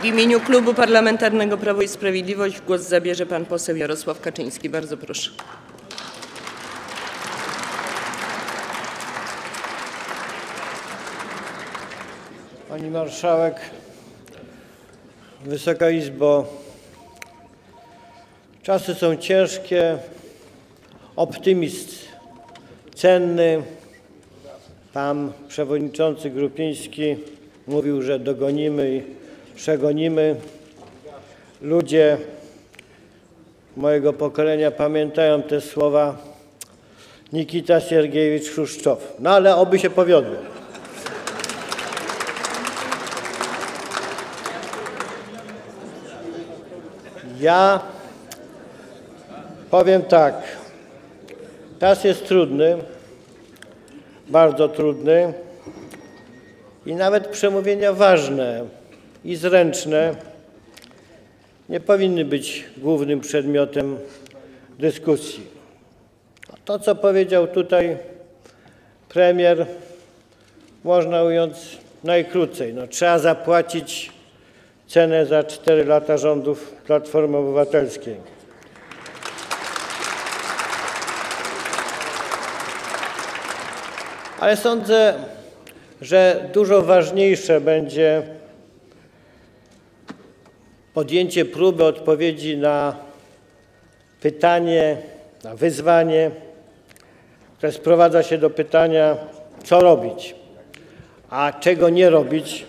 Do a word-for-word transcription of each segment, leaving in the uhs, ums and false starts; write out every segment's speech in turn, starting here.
W imieniu Klubu Parlamentarnego Prawo i Sprawiedliwość głos zabierze pan poseł Jarosław Kaczyński. Bardzo proszę. Pani Marszałek, Wysoka Izbo, czasy są ciężkie, optymizm cenny. Pan przewodniczący Grupiński mówił, że dogonimy i przegonimy. Ludzie mojego pokolenia pamiętają te słowa Nikita Siergiejewicz Chruszczow. No ale oby się powiodło. Ja powiem tak, czas jest trudny, bardzo trudny i nawet przemówienia ważne i zręczne nie powinny być głównym przedmiotem dyskusji. To, co powiedział tutaj premier, można ująć najkrócej. No, trzeba zapłacić cenę za cztery lata rządów Platformy Obywatelskiej. Ale sądzę, że dużo ważniejsze będzie podjęcie próby odpowiedzi na pytanie, na wyzwanie, które sprowadza się do pytania, co robić, a czego nie robić.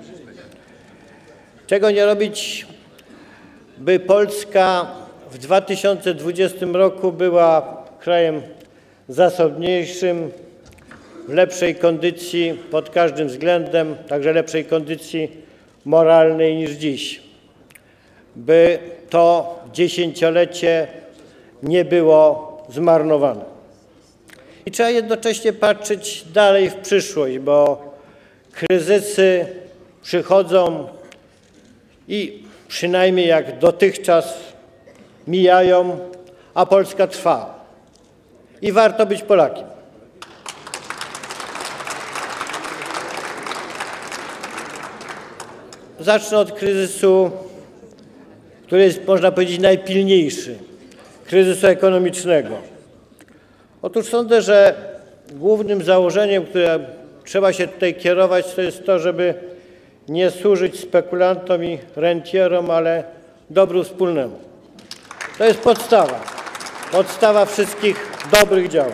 Czego nie robić, by Polska w dwa tysiące dwudziestym roku była krajem zasobniejszym, w lepszej kondycji pod każdym względem, także lepszej kondycji moralnej niż dziś. By to dziesięciolecie nie było zmarnowane. I trzeba jednocześnie patrzeć dalej w przyszłość, bo kryzysy przychodzą i przynajmniej jak dotychczas mijają, a Polska trwa. I warto być Polakiem. Zacznę od kryzysu, który jest, można powiedzieć, najpilniejszy, kryzysu ekonomicznego. Otóż sądzę, że głównym założeniem, które trzeba się tutaj kierować, to jest to, żeby nie służyć spekulantom i rentierom, ale dobru wspólnemu. To jest podstawa, podstawa wszystkich dobrych działań.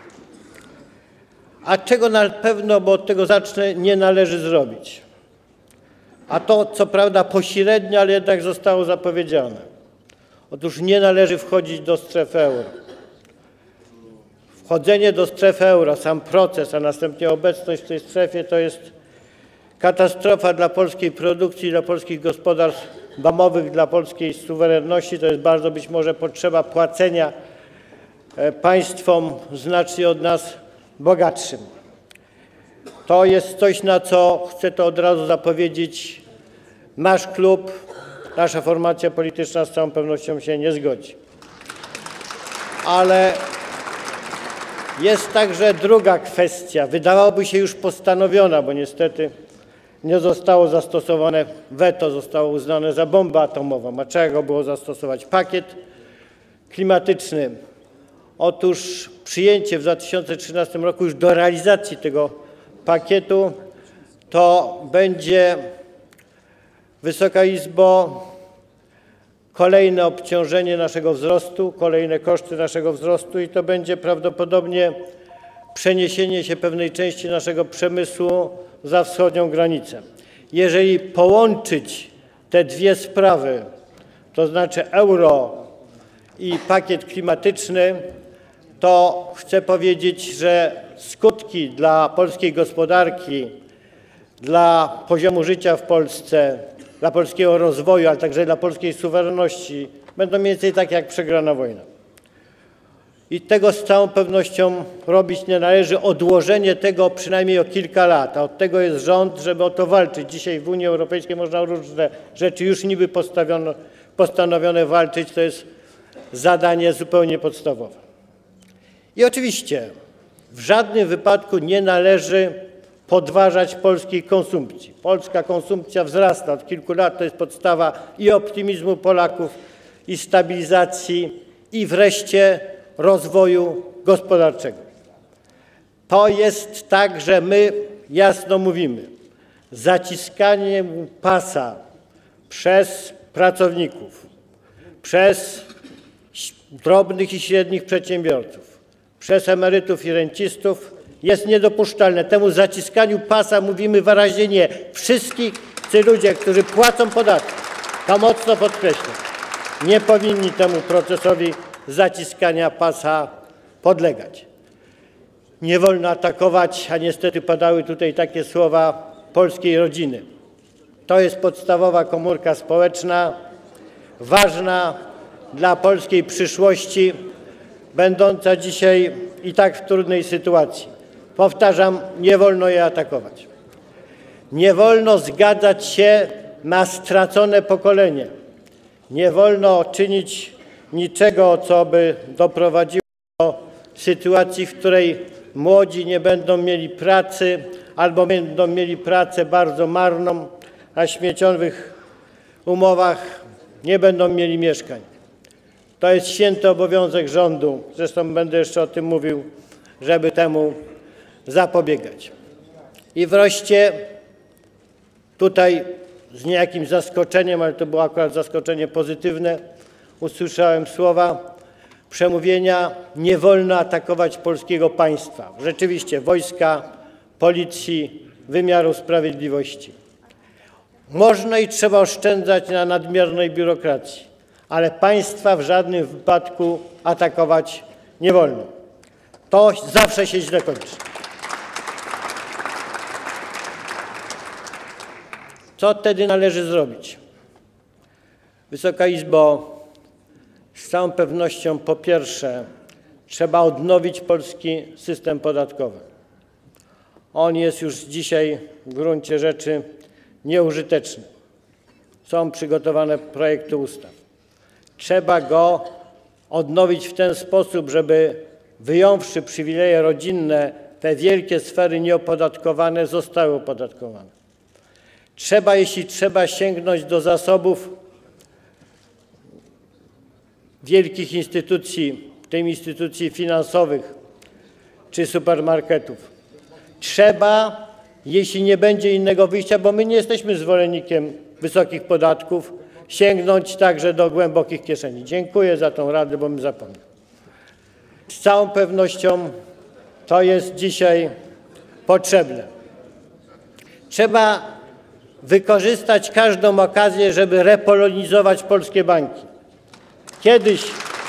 A czego na pewno, bo od tego zacznę, nie należy zrobić? A to, co prawda pośrednio, ale jednak zostało zapowiedziane. Otóż nie należy wchodzić do strefy euro. Wchodzenie do strefy euro, sam proces, a następnie obecność w tej strefie to jest katastrofa dla polskiej produkcji, dla polskich gospodarstw domowych, dla polskiej suwerenności. To jest bardzo być może potrzeba płacenia państwom znacznie od nas bogatszym. To jest coś, na co chcę to od razu zapowiedzieć. Nasz klub, nasza formacja polityczna z całą pewnością się nie zgodzi. Ale jest także druga kwestia, wydawałoby się już postanowiona, bo niestety nie zostało zastosowane weto, zostało uznane za bombę atomową. A czego było zastosować? Pakiet klimatyczny. Otóż przyjęcie w dwa tysiące trzynastym roku już do realizacji tego pakietu to będzie, Wysoka Izbo, kolejne obciążenie naszego wzrostu, kolejne koszty naszego wzrostu i to będzie prawdopodobnie przeniesienie się pewnej części naszego przemysłu za wschodnią granicę. Jeżeli połączyć te dwie sprawy, to znaczy euro i pakiet klimatyczny, to chcę powiedzieć, że skutki dla polskiej gospodarki, dla poziomu życia w Polsce, dla polskiego rozwoju, ale także dla polskiej suwerenności będą mniej więcej takie jak przegrana wojna. I tego z całą pewnością robić nie należy. Odłożenie tego przynajmniej o kilka lat, a od tego jest rząd, żeby o to walczyć. Dzisiaj w Unii Europejskiej można o różne rzeczy już niby postawiono, postanowione walczyć. To jest zadanie zupełnie podstawowe. I oczywiście w żadnym wypadku nie należy podważać polskiej konsumpcji. Polska konsumpcja wzrasta od kilku lat, to jest podstawa i optymizmu Polaków, i stabilizacji, i wreszcie rozwoju gospodarczego. To jest tak, że my jasno mówimy, zaciskanie pasa przez pracowników, przez drobnych i średnich przedsiębiorców, przez emerytów i rencistów jest niedopuszczalne. Temu zaciskaniu pasa mówimy wyraźnie nie. Wszyscy ci ludzie, którzy płacą podatki, to mocno podkreślam, nie powinni temu procesowi zaciskania pasa podlegać. Nie wolno atakować, a niestety padały tutaj takie słowa, polskiej rodziny. To jest podstawowa komórka społeczna, ważna dla polskiej przyszłości, będąca dzisiaj i tak w trudnej sytuacji. Powtarzam, nie wolno jej atakować. Nie wolno zgadzać się na stracone pokolenie. Nie wolno czynić niczego, co by doprowadziło do sytuacji, w której młodzi nie będą mieli pracy albo będą mieli pracę bardzo marną, na śmieciowych umowach nie będą mieli mieszkań. To jest święty obowiązek rządu, zresztą będę jeszcze o tym mówił, żeby temu zapobiegać. I wreszcie tutaj z niejakim zaskoczeniem, ale to było akurat zaskoczenie pozytywne, usłyszałem słowa przemówienia: nie wolno atakować polskiego państwa. Rzeczywiście wojska, policji, wymiaru sprawiedliwości. Można i trzeba oszczędzać na nadmiernej biurokracji, ale państwa w żadnym wypadku atakować nie wolno. To zawsze się źle kończy. Co wtedy należy zrobić? Wysoka Izbo, z całą pewnością po pierwsze trzeba odnowić polski system podatkowy. On jest już dzisiaj w gruncie rzeczy nieużyteczny. Są przygotowane projekty ustaw. Trzeba go odnowić w ten sposób, żeby wyjąwszy przywileje rodzinne, te wielkie sfery nieopodatkowane zostały opodatkowane. Trzeba, jeśli trzeba, sięgnąć do zasobów wielkich instytucji, w tym instytucji finansowych czy supermarketów. Trzeba, jeśli nie będzie innego wyjścia, bo my nie jesteśmy zwolennikiem wysokich podatków, sięgnąć także do głębokich kieszeni. Dziękuję za tę radę, bo bym zapomniał. Z całą pewnością to jest dzisiaj potrzebne. Trzeba wykorzystać każdą okazję, żeby repolonizować polskie banki. Kiedyś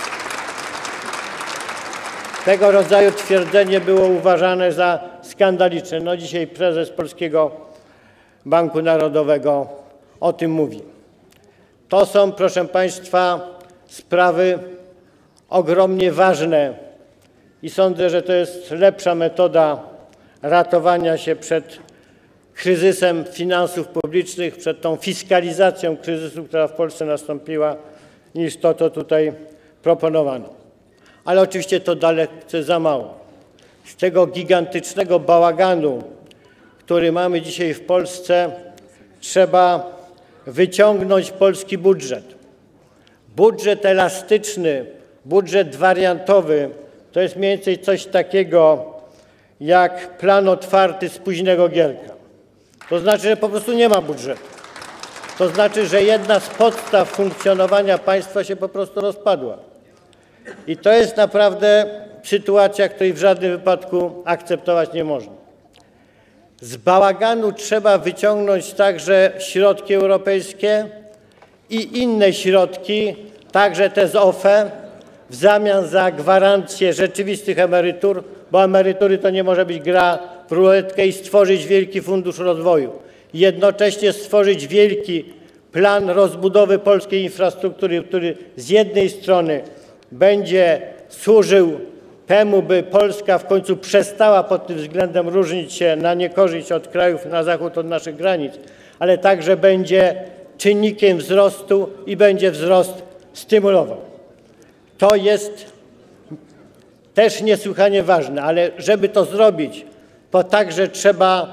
tego rodzaju twierdzenie było uważane za skandaliczne. No dzisiaj prezes Polskiego Banku Narodowego o tym mówi. To są, proszę państwa, sprawy ogromnie ważne i sądzę, że to jest lepsza metoda ratowania się przed kryzysem finansów publicznych, przed tą fiskalizacją kryzysu, która w Polsce nastąpiła, niż to, co tutaj proponowano. Ale oczywiście to dalece za mało. Z tego gigantycznego bałaganu, który mamy dzisiaj w Polsce, trzeba wyciągnąć polski budżet. Budżet elastyczny, budżet wariantowy to jest mniej więcej coś takiego jak plan otwarty z późnego Gierka. To znaczy, że po prostu nie ma budżetu. To znaczy, że jedna z podstaw funkcjonowania państwa się po prostu rozpadła. I to jest naprawdę sytuacja, której w żadnym wypadku akceptować nie można. Z bałaganu trzeba wyciągnąć także środki europejskie i inne środki, także te z O F E, w zamian za gwarancję rzeczywistych emerytur, bo emerytury to nie może być gra w ruletkę, i stworzyć wielki fundusz rozwoju. Jednocześnie stworzyć wielki plan rozbudowy polskiej infrastruktury, który z jednej strony będzie służył temu, by Polska w końcu przestała pod tym względem różnić się na niekorzyść od krajów na zachód od naszych granic, ale także będzie czynnikiem wzrostu i będzie wzrost stymulował. To jest też niesłychanie ważne, ale żeby to zrobić, to także trzeba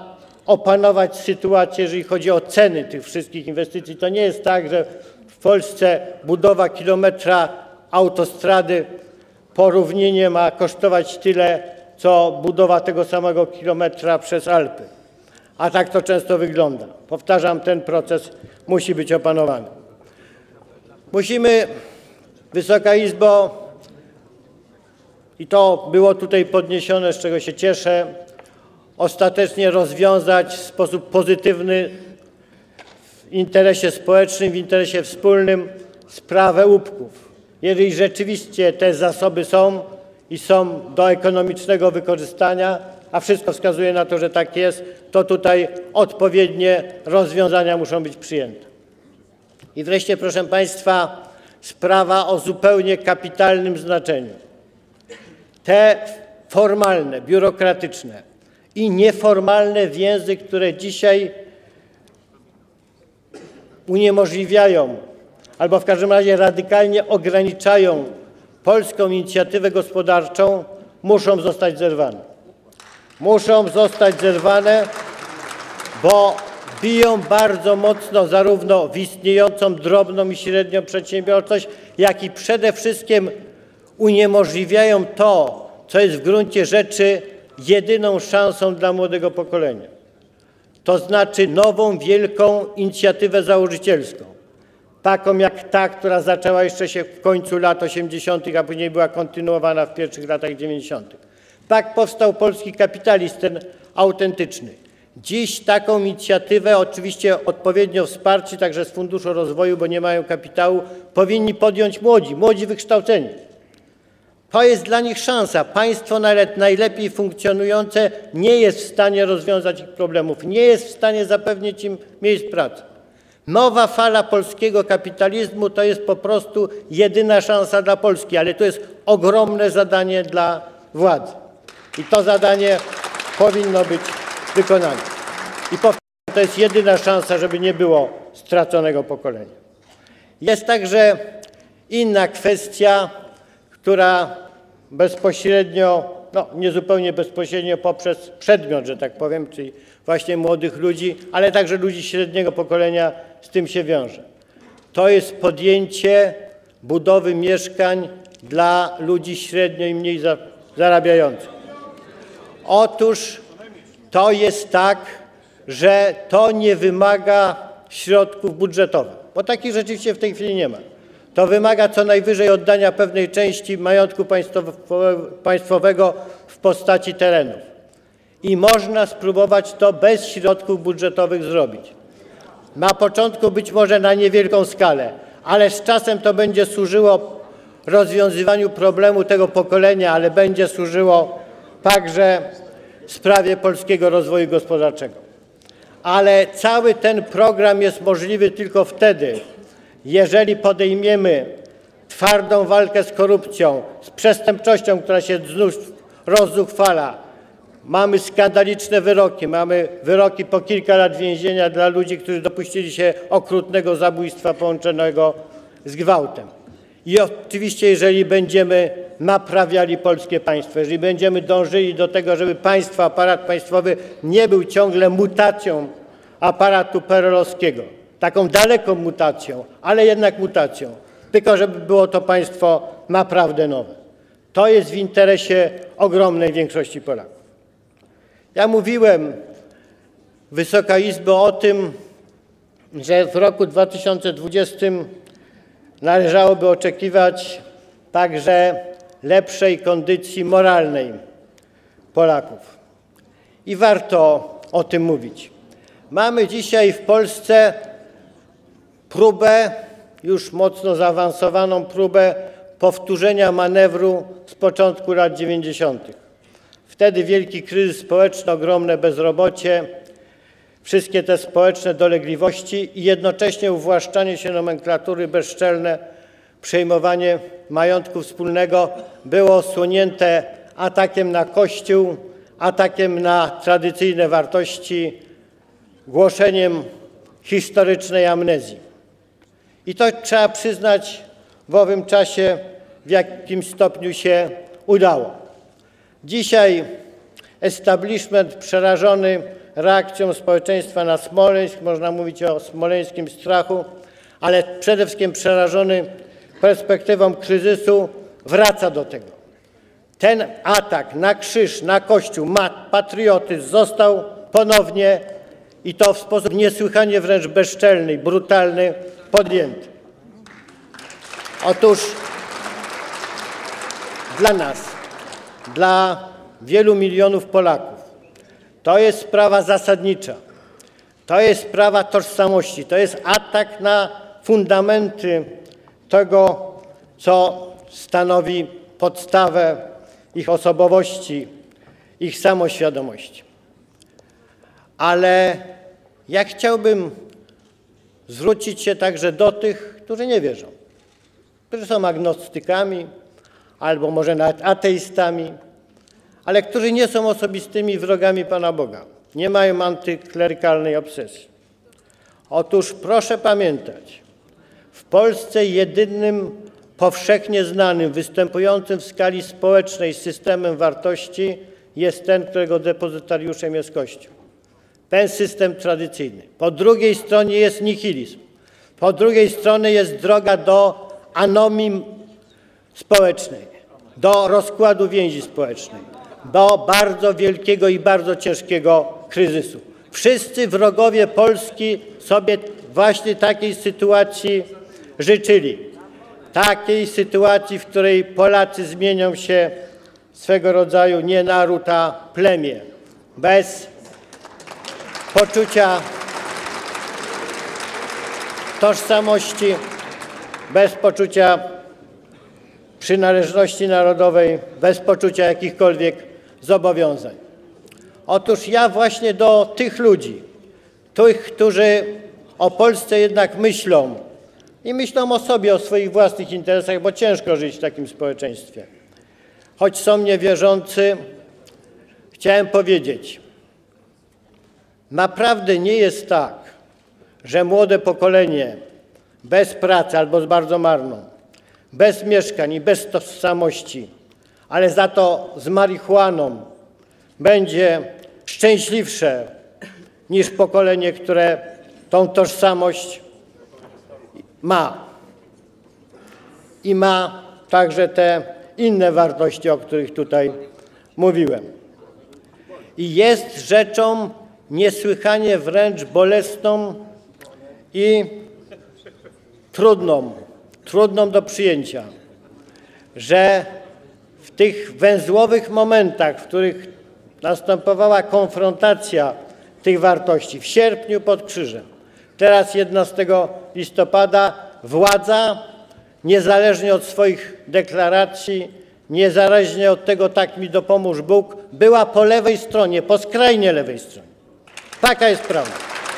opanować sytuację, jeżeli chodzi o ceny tych wszystkich inwestycji. To nie jest tak, że w Polsce budowa kilometra autostrady po równinie ma kosztować tyle, co budowa tego samego kilometra przez Alpy. A tak to często wygląda. Powtarzam, ten proces musi być opanowany. Musimy, Wysoka Izbo, i to było tutaj podniesione, z czego się cieszę, ostatecznie rozwiązać w sposób pozytywny w interesie społecznym, w interesie wspólnym sprawę łupków. Jeżeli rzeczywiście te zasoby są i są do ekonomicznego wykorzystania, a wszystko wskazuje na to, że tak jest, to tutaj odpowiednie rozwiązania muszą być przyjęte. I wreszcie, proszę Państwa, sprawa o zupełnie kapitalnym znaczeniu. Te formalne, biurokratyczne i nieformalne więzy, które dzisiaj uniemożliwiają albo w każdym razie radykalnie ograniczają polską inicjatywę gospodarczą, muszą zostać zerwane. Muszą zostać zerwane, bo biją bardzo mocno zarówno w istniejącą drobną i średnią przedsiębiorczość, jak i przede wszystkim uniemożliwiają to, co jest w gruncie rzeczy jedyną szansą dla młodego pokolenia. To znaczy nową, wielką inicjatywę założycielską. Taką jak ta, która zaczęła jeszcze się w końcu lat osiemdziesiątych, a później była kontynuowana w pierwszych latach dziewięćdziesiątych. Tak powstał polski kapitalizm, ten autentyczny. Dziś taką inicjatywę, oczywiście odpowiednio wsparci także z Funduszu Rozwoju, bo nie mają kapitału, powinni podjąć młodzi, młodzi wykształceni. To jest dla nich szansa. Państwo nawet najlepiej funkcjonujące nie jest w stanie rozwiązać ich problemów, nie jest w stanie zapewnić im miejsc pracy. Nowa fala polskiego kapitalizmu to jest po prostu jedyna szansa dla Polski, ale to jest ogromne zadanie dla władzy. I to zadanie powinno być wykonane. I powtarzam, to jest jedyna szansa, żeby nie było straconego pokolenia. Jest także inna kwestia, która bezpośrednio, no niezupełnie bezpośrednio poprzez przedmiot, że tak powiem, czyli właśnie młodych ludzi, ale także ludzi średniego pokolenia z tym się wiąże. To jest podjęcie budowy mieszkań dla ludzi średnio i mniej zarabiających. Otóż to jest tak, że to nie wymaga środków budżetowych, bo takich rzeczywiście w tej chwili nie ma. To wymaga co najwyżej oddania pewnej części majątku państwowego w postaci terenów. I można spróbować to bez środków budżetowych zrobić. Na początku być może na niewielką skalę, ale z czasem to będzie służyło rozwiązywaniu problemu tego pokolenia, ale będzie służyło także sprawie polskiego rozwoju gospodarczego. Ale cały ten program jest możliwy tylko wtedy, jeżeli podejmiemy twardą walkę z korupcją, z przestępczością, która się znów rozzuchwala. Mamy skandaliczne wyroki, mamy wyroki po kilka lat więzienia dla ludzi, którzy dopuścili się okrutnego zabójstwa połączonego z gwałtem. I oczywiście, jeżeli będziemy naprawiali polskie państwo, jeżeli będziemy dążyli do tego, żeby państwo, aparat państwowy nie był ciągle mutacją aparatu perelowskiego, taką daleką mutacją, ale jednak mutacją, tylko żeby było to państwo naprawdę nowe. To jest w interesie ogromnej większości Polaków. Ja mówiłem, Wysoka Izbo, o tym, że w roku dwa tysiące dwudziestym należałoby oczekiwać także lepszej kondycji moralnej Polaków. I warto o tym mówić. Mamy dzisiaj w Polsce próbę, już mocno zaawansowaną próbę powtórzenia manewru z początku lat dziewięćdziesiątych. Wtedy wielki kryzys społeczny, ogromne bezrobocie, wszystkie te społeczne dolegliwości i jednocześnie uwłaszczanie się nomenklatury bezczelne, przejmowanie majątku wspólnego było osłonięte atakiem na Kościół, atakiem na tradycyjne wartości, głoszeniem historycznej amnezji. I to trzeba przyznać, w owym czasie w jakimś stopniu się udało. Dzisiaj establishment przerażony reakcją społeczeństwa na Smoleńsk, można mówić o smoleńskim strachu, ale przede wszystkim przerażony perspektywą kryzysu wraca do tego. Ten atak na krzyż, na Kościół, na patriotyzm został ponownie i to w sposób niesłychanie wręcz bezczelny, brutalny podjęty. Otóż dla nas, dla wielu milionów Polaków to jest sprawa zasadnicza, to jest sprawa tożsamości, to jest atak na fundamenty tego, co stanowi podstawę ich osobowości, ich samoświadomości. Ale ja chciałbym zwrócić się także do tych, którzy nie wierzą, którzy są agnostykami albo może nawet ateistami, ale którzy nie są osobistymi wrogami Pana Boga, nie mają antyklerykalnej obsesji. Otóż proszę pamiętać, w Polsce jedynym powszechnie znanym, występującym w skali społecznej systemem wartości jest ten, którego depozytariuszem jest Kościół. Ten system tradycyjny. Po drugiej stronie jest nihilizm. Po drugiej stronie jest droga do anomii społecznej, do rozkładu więzi społecznej, do bardzo wielkiego i bardzo ciężkiego kryzysu. Wszyscy wrogowie Polski sobie właśnie takiej sytuacji życzyli. Takiej sytuacji, w której Polacy zmienią się swego rodzaju nie naród, a plemię. Bez poczucia tożsamości, bez poczucia przynależności narodowej, bez poczucia jakichkolwiek zobowiązań. Otóż ja właśnie do tych ludzi, tych, którzy o Polsce jednak myślą i myślą o sobie, o swoich własnych interesach, bo ciężko żyć w takim społeczeństwie, choć są niewierzący, chciałem powiedzieć, naprawdę nie jest tak, że młode pokolenie bez pracy albo z bardzo marną, bez mieszkań i bez tożsamości, ale za to z marihuaną będzie szczęśliwsze niż pokolenie, które tą tożsamość ma i ma także te inne wartości, o których tutaj mówiłem. I jest rzeczą niesłychanie wręcz bolesną i trudną, trudną do przyjęcia, że w tych węzłowych momentach, w których następowała konfrontacja tych wartości, w sierpniu pod Krzyżem, teraz jedenastego listopada, władza, niezależnie od swoich deklaracji, niezależnie od tego, tak mi dopomóż Bóg, była po lewej stronie, po skrajnie lewej stronie. Taka jest prawda.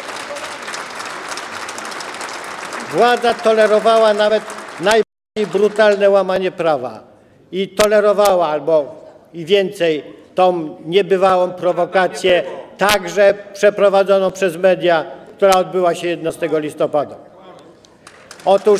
Władza tolerowała nawet najbardziej brutalne łamanie prawa i tolerowała albo i więcej tą niebywałą prowokację, także przeprowadzoną przez media, która odbyła się jedenastego listopada. Otóż,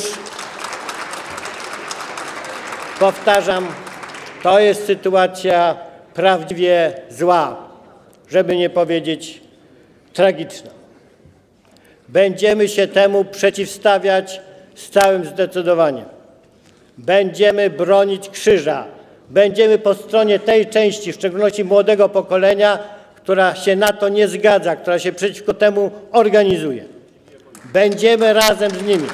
powtarzam, to jest sytuacja prawdziwie zła, żeby nie powiedzieć tragiczna. Będziemy się temu przeciwstawiać z całym zdecydowaniem. Będziemy bronić krzyża. Będziemy po stronie tej części, w szczególności młodego pokolenia, która się na to nie zgadza, która się przeciwko temu organizuje. Będziemy razem z nimi.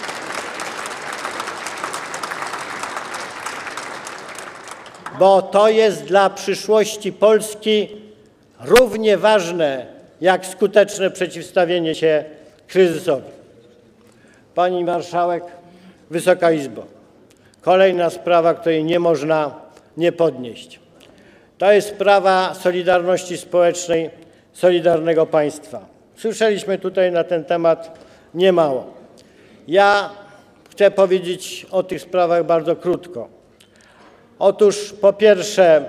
Bo to jest dla przyszłości Polski równie ważne, jak skuteczne przeciwstawienie się kryzysowi. Pani Marszałek, Wysoka Izbo, kolejna sprawa, której nie można nie podnieść. To jest sprawa solidarności społecznej, solidarnego państwa. Słyszeliśmy tutaj na ten temat niemało. Ja chcę powiedzieć o tych sprawach bardzo krótko. Otóż po pierwsze,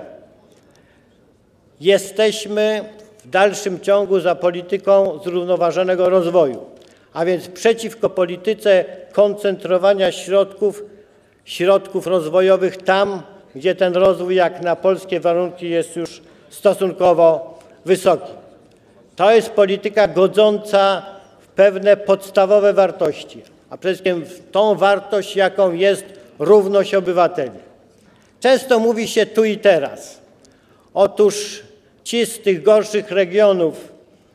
jesteśmy w dalszym ciągu za polityką zrównoważonego rozwoju, a więc przeciwko polityce koncentrowania środków, środków rozwojowych tam, gdzie ten rozwój jak na polskie warunki jest już stosunkowo wysoki. To jest polityka godząca w pewne podstawowe wartości, a przede wszystkim w tą wartość, jaką jest równość obywateli. Często mówi się tu i teraz. Otóż ci z tych gorszych regionów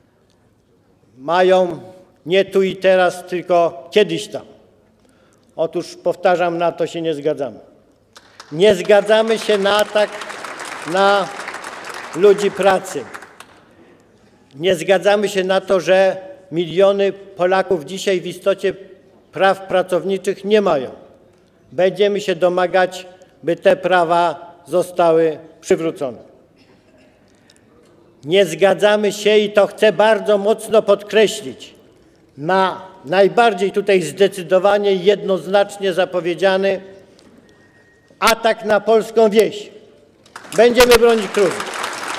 mają nie tu i teraz, tylko kiedyś tam. Otóż powtarzam, na to się nie zgadzamy. Nie zgadzamy się na atak na ludzi pracy. Nie zgadzamy się na to, że miliony Polaków dzisiaj w istocie praw pracowniczych nie mają. Będziemy się domagać, by te prawa zostały przywrócone. Nie zgadzamy się, i to chcę bardzo mocno podkreślić, na najbardziej tutaj zdecydowanie i jednoznacznie zapowiedziany atak na polską wieś. Będziemy bronić krów.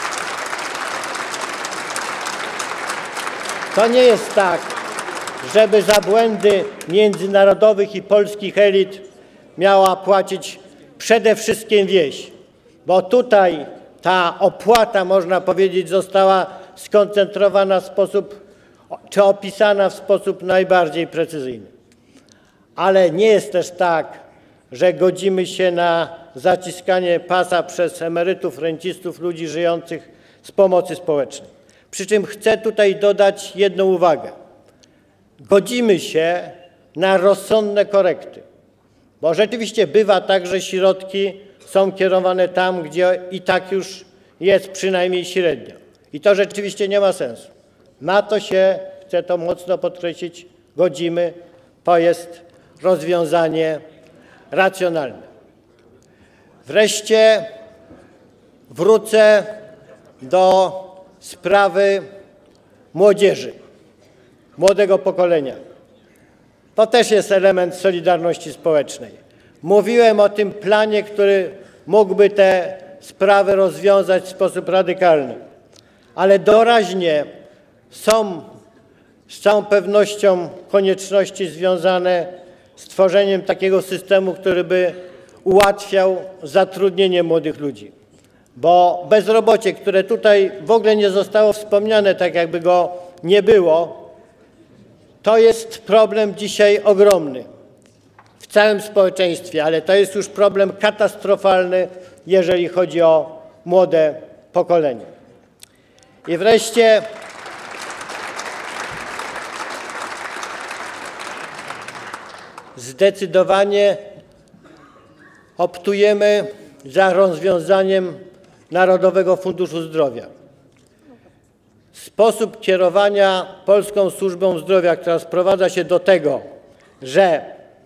To nie jest tak, żeby za błędy międzynarodowych i polskich elit miała płacić przede wszystkim wieś, bo tutaj ta opłata, można powiedzieć, została skoncentrowana w sposób, czy opisana w sposób najbardziej precyzyjny. Ale nie jest też tak, że godzimy się na zaciskanie pasa przez emerytów, rencistów, ludzi żyjących z pomocy społecznej. Przy czym chcę tutaj dodać jedną uwagę. Godzimy się na rozsądne korekty, bo rzeczywiście bywa tak, że środki są kierowane tam, gdzie i tak już jest przynajmniej średnio. I to rzeczywiście nie ma sensu. Na to się, chcę to mocno podkreślić, godzimy. To jest rozwiązanie racjonalne. Wreszcie wrócę do sprawy młodzieży, młodego pokolenia. To też jest element solidarności społecznej. Mówiłem o tym planie, który mógłby te sprawy rozwiązać w sposób radykalny, ale doraźnie są z całą pewnością konieczności związane z tworzeniem takiego systemu, który by ułatwiał zatrudnienie młodych ludzi. Bo bezrobocie, które tutaj w ogóle nie zostało wspomniane, tak jakby go nie było, to jest problem dzisiaj ogromny w całym społeczeństwie, ale to jest już problem katastrofalny, jeżeli chodzi o młode pokolenie. I wreszcie zdecydowanie optujemy za rozwiązaniem Narodowego Funduszu Zdrowia. Sposób kierowania Polską Służbą Zdrowia, która sprowadza się do tego, że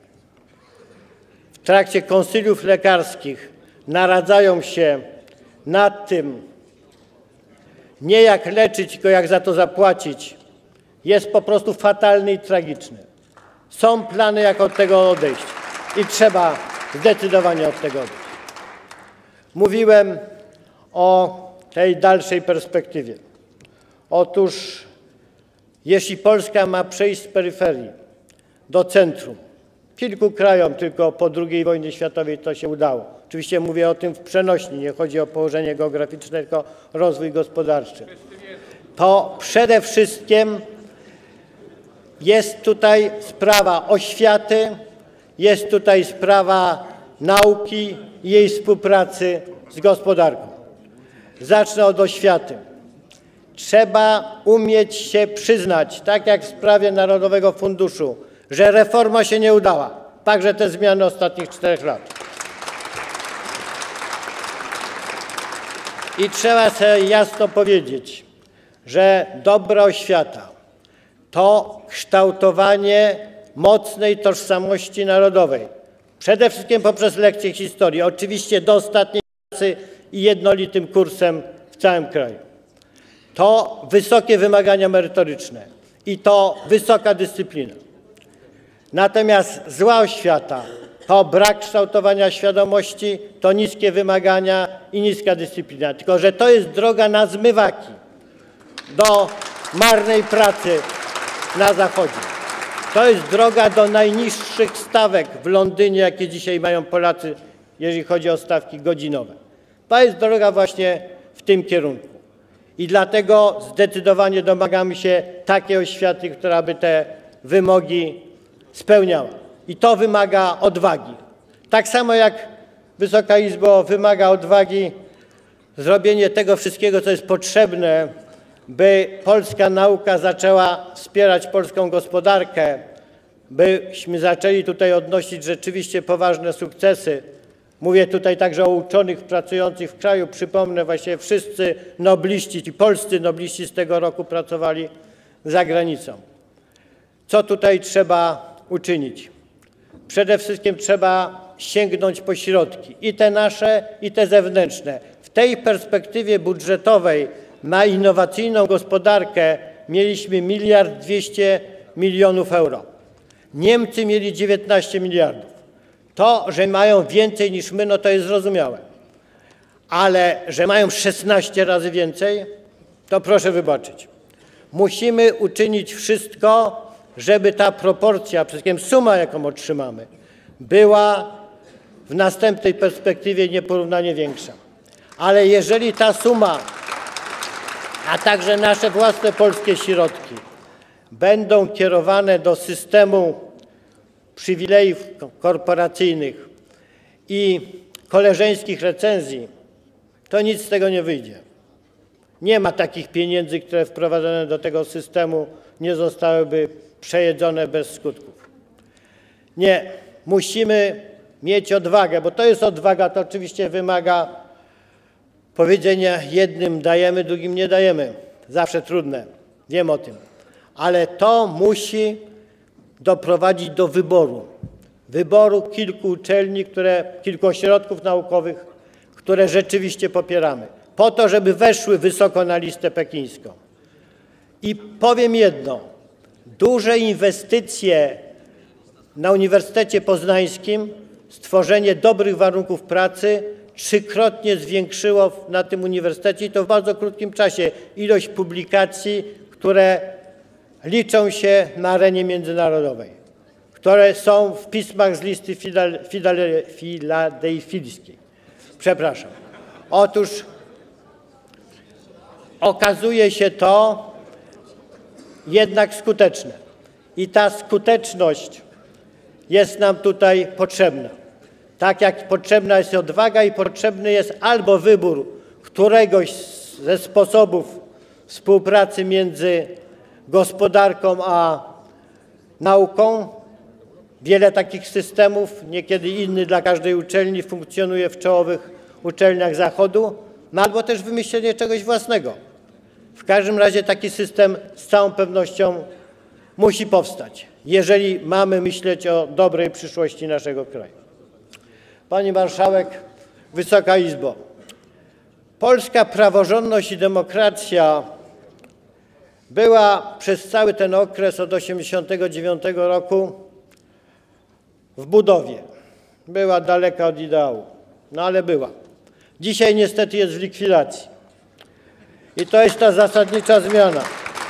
w trakcie konsyliów lekarskich naradzają się nad tym, nie jak leczyć, tylko jak za to zapłacić, jest po prostu fatalny i tragiczny. Są plany, jak od tego odejść i trzeba zdecydowanie od tego odejść. Mówiłem o tej dalszej perspektywie. Otóż jeśli Polska ma przejść z peryferii do centrum, kilku krajom tylko po drugiej wojnie światowej to się udało. Oczywiście mówię o tym w przenośni, nie chodzi o położenie geograficzne, tylko rozwój gospodarczy. To przede wszystkim jest tutaj sprawa oświaty, jest tutaj sprawa nauki i jej współpracy z gospodarką. Zacznę od oświaty. Trzeba umieć się przyznać, tak jak w sprawie Narodowego Funduszu, że reforma się nie udała. Także te zmiany ostatnich czterech lat. I trzeba sobie jasno powiedzieć, że dobra oświata to kształtowanie mocnej tożsamości narodowej. Przede wszystkim poprzez lekcje historii. Oczywiście do ostatniej klasy i jednolitym kursem w całym kraju. To wysokie wymagania merytoryczne i to wysoka dyscyplina. Natomiast zła oświata to brak kształtowania świadomości, to niskie wymagania i niska dyscyplina. Tylko że to jest droga na zmywaki do marnej pracy na Zachodzie. To jest droga do najniższych stawek w Londynie, jakie dzisiaj mają Polacy, jeżeli chodzi o stawki godzinowe. To jest droga właśnie w tym kierunku. I dlatego zdecydowanie domagamy się takiej oświaty, która by te wymogi spełniała. I to wymaga odwagi. Tak samo jak, Wysoka Izbo, wymaga odwagi zrobienie tego wszystkiego, co jest potrzebne, by polska nauka zaczęła wspierać polską gospodarkę, byśmy zaczęli tutaj odnosić rzeczywiście poważne sukcesy. Mówię tutaj także o uczonych pracujących w kraju. Przypomnę, właśnie wszyscy nobliści, ci polscy nobliści z tego roku pracowali za granicą. Co tutaj trzeba uczynić? Przede wszystkim trzeba sięgnąć po środki, i te nasze, i te zewnętrzne. W tej perspektywie budżetowej na innowacyjną gospodarkę mieliśmy miliard dwieście milionów euro. Niemcy mieli dziewiętnaście miliardów. To, że mają więcej niż my, no to jest zrozumiałe. Ale że mają szesnaście razy więcej, to proszę wybaczyć. Musimy uczynić wszystko, żeby ta proporcja, przede wszystkim suma, jaką otrzymamy, była w następnej perspektywie nieporównanie większa. Ale jeżeli ta suma, a także nasze własne polskie środki będą kierowane do systemu przywilejów korporacyjnych i koleżeńskich recenzji, to nic z tego nie wyjdzie. Nie ma takich pieniędzy, które wprowadzone do tego systemu nie zostałyby przejedzone bez skutków. Nie, musimy mieć odwagę, bo to jest odwaga, to oczywiście wymaga powiedzenia jednym dajemy, drugim nie dajemy. Zawsze trudne, wiem o tym. Ale to musi doprowadzić do wyboru. Wyboru kilku uczelni, które, kilku ośrodków naukowych, które rzeczywiście popieramy. Po to, żeby weszły wysoko na listę pekińską. I powiem jedno. Duże inwestycje na Uniwersytecie Poznańskim, stworzenie dobrych warunków pracy trzykrotnie zwiększyło na tym uniwersytecie, i to w bardzo krótkim czasie, ilość publikacji, które liczą się na arenie międzynarodowej, które są w pismach z listy filadelfijskiej. Przepraszam. Otóż okazuje się to jednak skuteczne. I ta skuteczność jest nam tutaj potrzebna. Tak jak potrzebna jest odwaga i potrzebny jest albo wybór któregoś ze sposobów współpracy między gospodarką a nauką. Wiele takich systemów, niekiedy inny dla każdej uczelni, funkcjonuje w czołowych uczelniach Zachodu, no albo też wymyślenie czegoś własnego. W każdym razie taki system z całą pewnością musi powstać, jeżeli mamy myśleć o dobrej przyszłości naszego kraju. Pani Marszałek, Wysoka Izbo, polska praworządność i demokracja była przez cały ten okres od tysiąc dziewięćset osiemdziesiątego dziewiątego roku w budowie. Była daleka od ideału, no ale była. Dzisiaj niestety jest w likwidacji. I to jest ta zasadnicza zmiana.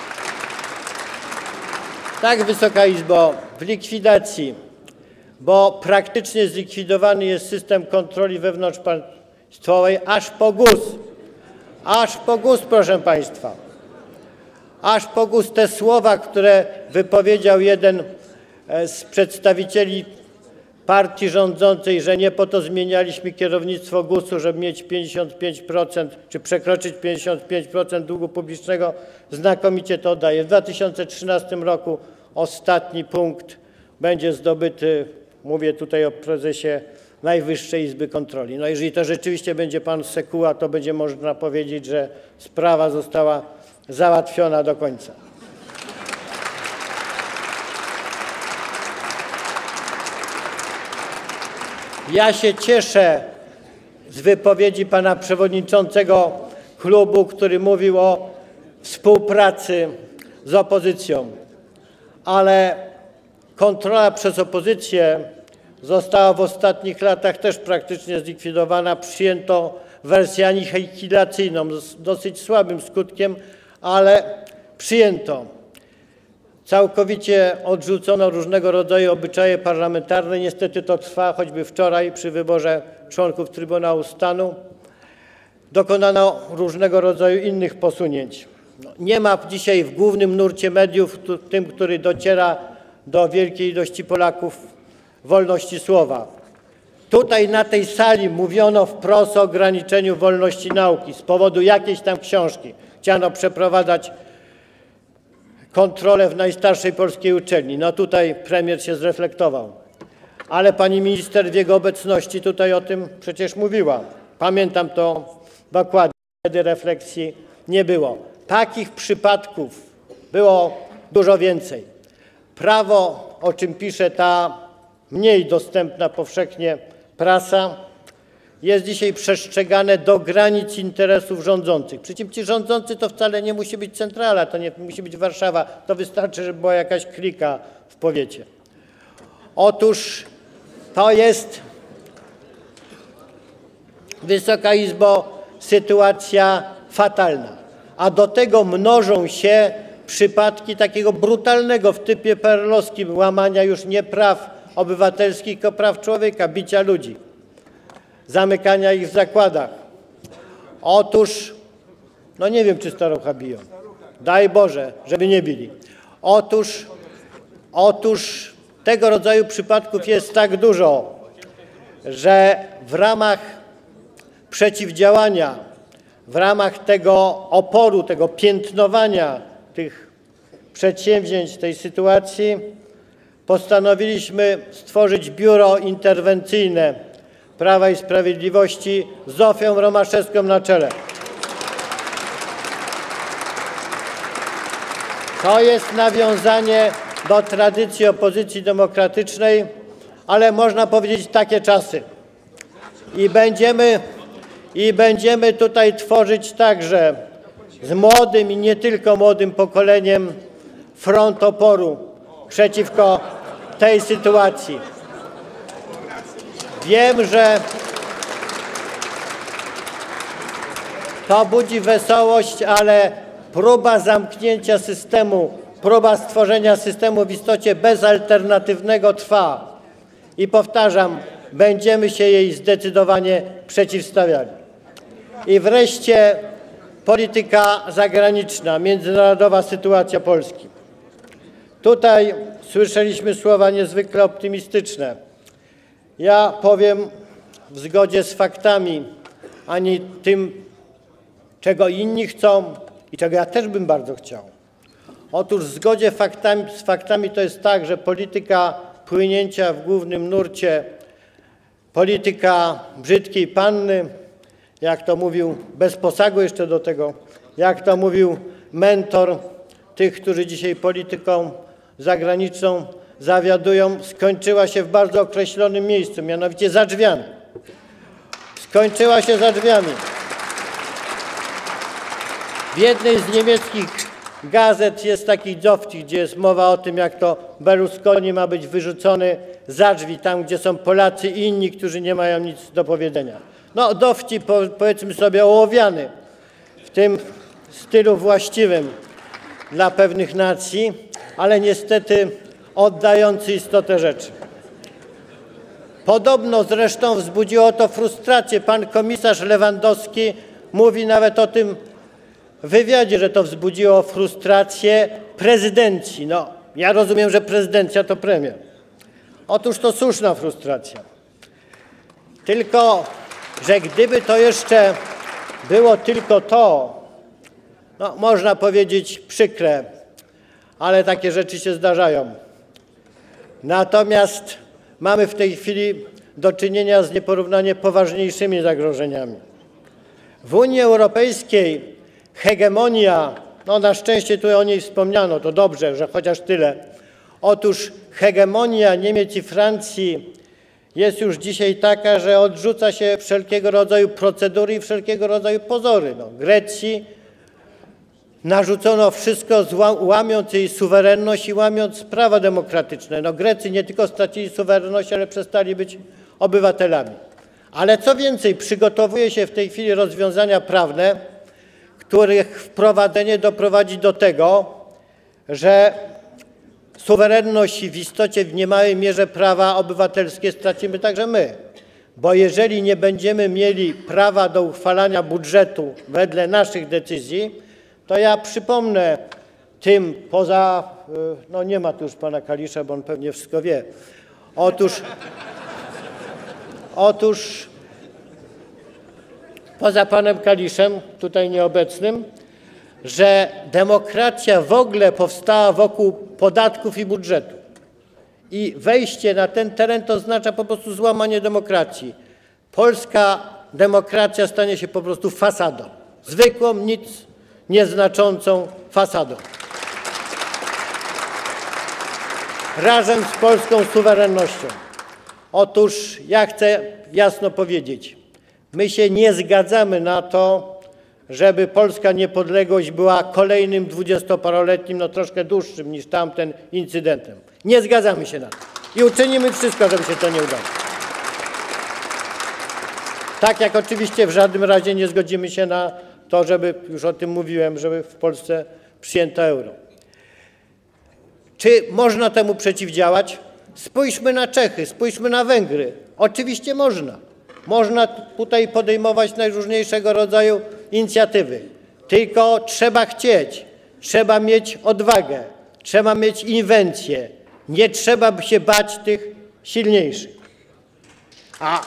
Tak, Wysoka Izbo, w likwidacji, bo praktycznie zlikwidowany jest system kontroli wewnątrzpaństwowej aż po G U S. Aż po G U S, proszę Państwa. Aż po G U S. Te słowa, które wypowiedział jeden z przedstawicieli partii rządzącej, że nie po to zmienialiśmy kierownictwo G U S-u, żeby mieć pięćdziesiąt pięć procent czy przekroczyć pięćdziesiąt pięć procent długu publicznego, znakomicie to oddaje. W dwa tysiące trzynastym roku ostatni punkt będzie zdobyty, mówię tutaj o prezesie Najwyższej Izby Kontroli. No jeżeli to rzeczywiście będzie pan Sekuła, to będzie można powiedzieć, że sprawa została załatwiona do końca. Ja się cieszę z wypowiedzi pana przewodniczącego klubu, który mówił o współpracy z opozycją, ale kontrola przez opozycję została w ostatnich latach też praktycznie zlikwidowana. Przyjęto wersję anihilacyjną z dosyć słabym skutkiem, ale przyjęto. Całkowicie odrzucono różnego rodzaju obyczaje parlamentarne. Niestety to trwa, choćby wczoraj przy wyborze członków Trybunału Stanu. dokonano różnego rodzaju innych posunięć. No, nie ma dzisiaj w głównym nurcie mediów, tym, który dociera do wielkiej ilości Polaków, wolności słowa. Tutaj na tej sali mówiono wprost o ograniczeniu wolności nauki z powodu jakiejś tam książki. Chciano przeprowadzać kontrolę w najstarszej polskiej uczelni. No tutaj premier się zreflektował. Ale pani minister w jego obecności tutaj o tym przecież mówiła. Pamiętam to dokładnie, wtedy refleksji nie było. Takich przypadków było dużo więcej. Prawo, o czym pisze ta mniej dostępna powszechnie prasa, jest dzisiaj przestrzegane do granic interesów rządzących. Przy czym ci rządzący to wcale nie musi być centrala, to nie musi być Warszawa, to wystarczy, żeby była jakaś klika w powiecie. Otóż to jest, Wysoka Izbo, sytuacja fatalna, a do tego mnożą się przypadki takiego brutalnego w typie perelowskim łamania już nie praw obywatelskich, tylko praw człowieka, bicia ludzi, zamykania ich w zakładach. Otóż, no nie wiem, czy starucha biją. Daj Boże, żeby nie bili. Otóż, otóż tego rodzaju przypadków jest tak dużo, że w ramach przeciwdziałania, w ramach tego oporu, tego piętnowania tych przedsięwzięć, tej sytuacji, postanowiliśmy stworzyć biuro interwencyjne Prawa i Sprawiedliwości z Zofią Romaszewską na czele. To jest nawiązanie do tradycji opozycji demokratycznej, ale można powiedzieć takie czasy. I będziemy, i będziemy tutaj tworzyć także z młodym i nie tylko młodym pokoleniem front oporu przeciwko tej sytuacji. Wiem, że to budzi wesołość, ale próba zamknięcia systemu, próba stworzenia systemu w istocie bezalternatywnego trwa. I powtarzam, będziemy się jej zdecydowanie przeciwstawiali. I wreszcie polityka zagraniczna, międzynarodowa sytuacja Polski. Tutaj słyszeliśmy słowa niezwykle optymistyczne. Ja powiem w zgodzie z faktami, ani tym, czego inni chcą i czego ja też bym bardzo chciał. Otóż w zgodzie faktami, z faktami to jest tak, że polityka płynięcia w głównym nurcie, polityka brzydkiej panny, jak to mówił, bez posagu jeszcze do tego, jak to mówił mentor tych, którzy dzisiaj polityką zagraniczną zawiadują, skończyła się w bardzo określonym miejscu, mianowicie za drzwiami. Skończyła się za drzwiami. W jednej z niemieckich gazet jest taki dowcip, gdzie jest mowa o tym, jak to Berlusconi ma być wyrzucony za drzwi, tam gdzie są Polacy i inni, którzy nie mają nic do powiedzenia. No dowcip, powiedzmy sobie, ołowiany, w tym stylu właściwym dla pewnych nacji, ale niestety oddający istotę rzeczy. Podobno zresztą wzbudziło to frustrację. Pan komisarz Lewandowski mówi nawet o tym w wywiadzie, że to wzbudziło frustrację prezydencji. No, ja rozumiem, że prezydencja to premier. Otóż to słuszna frustracja. Tylko, że gdyby to jeszcze było tylko to, no, można powiedzieć przykre, ale takie rzeczy się zdarzają. Natomiast mamy w tej chwili do czynienia z nieporównanie poważniejszymi zagrożeniami. W Unii Europejskiej hegemonia, no na szczęście tu o niej wspomniano, to dobrze, że chociaż tyle. Otóż hegemonia Niemiec i Francji jest już dzisiaj taka, że odrzuca się wszelkiego rodzaju procedury i wszelkiego rodzaju pozory. No, Grecji narzucono wszystko, łamiąc jej suwerenność i łamiąc prawa demokratyczne. No, Grecy nie tylko stracili suwerenność, ale przestali być obywatelami. Ale co więcej, przygotowuje się w tej chwili rozwiązania prawne, których wprowadzenie doprowadzi do tego, że suwerenność i w istocie w niemałej mierze prawa obywatelskie stracimy także my. bo jeżeli nie będziemy mieli prawa do uchwalania budżetu wedle naszych decyzji, to ja przypomnę tym poza, no nie ma tu już pana Kalisza, bo on pewnie wszystko wie. Otóż, otóż poza panem Kaliszem, tutaj nieobecnym, że demokracja w ogóle powstała wokół podatków i budżetu. I wejście na ten teren to oznacza po prostu złamanie demokracji. Polska demokracja stanie się po prostu fasadą. Zwykłą, nic nieznaczącą fasadą. Razem z polską suwerennością. Otóż ja chcę jasno powiedzieć, my się nie zgadzamy na to, żeby polska niepodległość była kolejnym dwudziestoparoletnim, no troszkę dłuższym niż tamten incydentem. Nie zgadzamy się na to i uczynimy wszystko, żeby się to nie udało. Tak jak oczywiście w żadnym razie nie zgodzimy się na to, żeby, już o tym mówiłem, żeby w Polsce przyjęto euro. Czy można temu przeciwdziałać? Spójrzmy na Czechy, spójrzmy na Węgry. Oczywiście można. Można tutaj podejmować najróżniejszego rodzaju inicjatywy. Tylko trzeba chcieć, trzeba mieć odwagę, trzeba mieć inwencję. Nie trzeba się bać tych silniejszych. A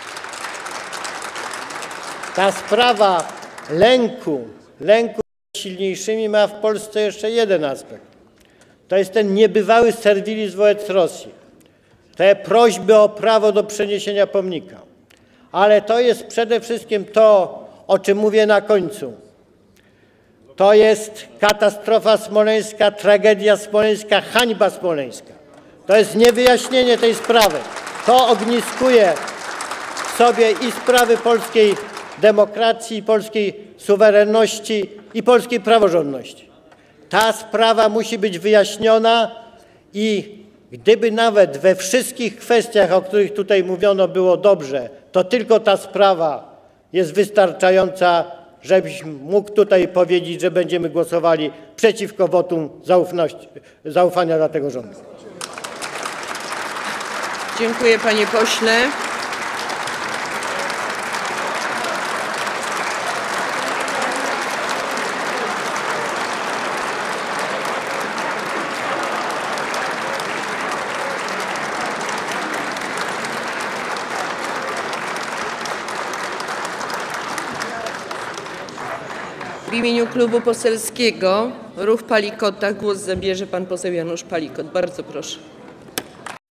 ta sprawa lęku, lęku przed silniejszymi ma w Polsce jeszcze jeden aspekt. To jest ten niebywały serwilizm wobec Rosji. Te prośby o prawo do przeniesienia pomnika. Ale to jest przede wszystkim to, o czym mówię na końcu. To jest katastrofa smoleńska, tragedia smoleńska, hańba smoleńska. To jest niewyjaśnienie tej sprawy. To ogniskuje w sobie i sprawy polskiej demokracji, polskiej suwerenności i polskiej praworządności. Ta sprawa musi być wyjaśniona i gdyby nawet we wszystkich kwestiach, o których tutaj mówiono, było dobrze, to tylko ta sprawa jest wystarczająca, żebyś mógł tutaj powiedzieć, że będziemy głosowali przeciwko wotum zaufności, zaufania dla tego rządu. Dziękuję, panie pośle. W imieniu Klubu Poselskiego Ruch Palikota głos zabierze pan poseł Janusz Palikot. Bardzo proszę.